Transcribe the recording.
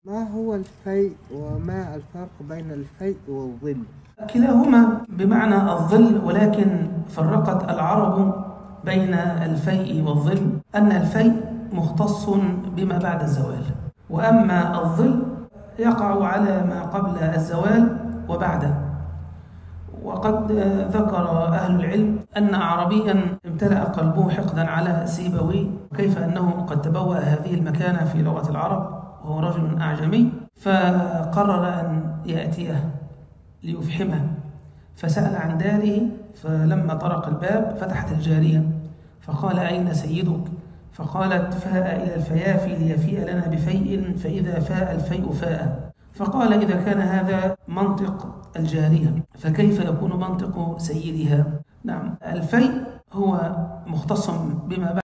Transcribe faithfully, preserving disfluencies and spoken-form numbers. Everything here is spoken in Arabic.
ما هو الفيء وما الفرق بين الفيء والظل؟ كلاهما بمعنى الظل، ولكن فرقت العرب بين الفيء والظل أن الفيء مختص بما بعد الزوال، وأما الظل يقع على ما قبل الزوال وبعده. وقد ذكر أهل العلم أن أعربيا امتلأ قلبه حقدا على سيبويه، كيف أنه قد تبوأ هذه المكانة في لغة العرب وهو رجل أعجمي، فقرر أن يأتيه ليفحمه، فسأل عن داره، فلما طرق الباب فتحت الجارية فقال: أين سيدك؟ فقالت: فاء إلى الفيافي ليفيء لنا بفيء، فإذا فاء الفيء فاء. فقال: إذا كان هذا منطق الجارية فكيف يكون منطق سيدها؟ نعم، الفيء هو مختص بما بعد